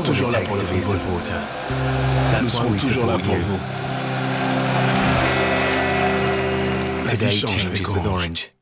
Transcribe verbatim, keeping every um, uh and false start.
toujours là pour le football. Nous serons toujours là pour vous. La vie change avec Orange.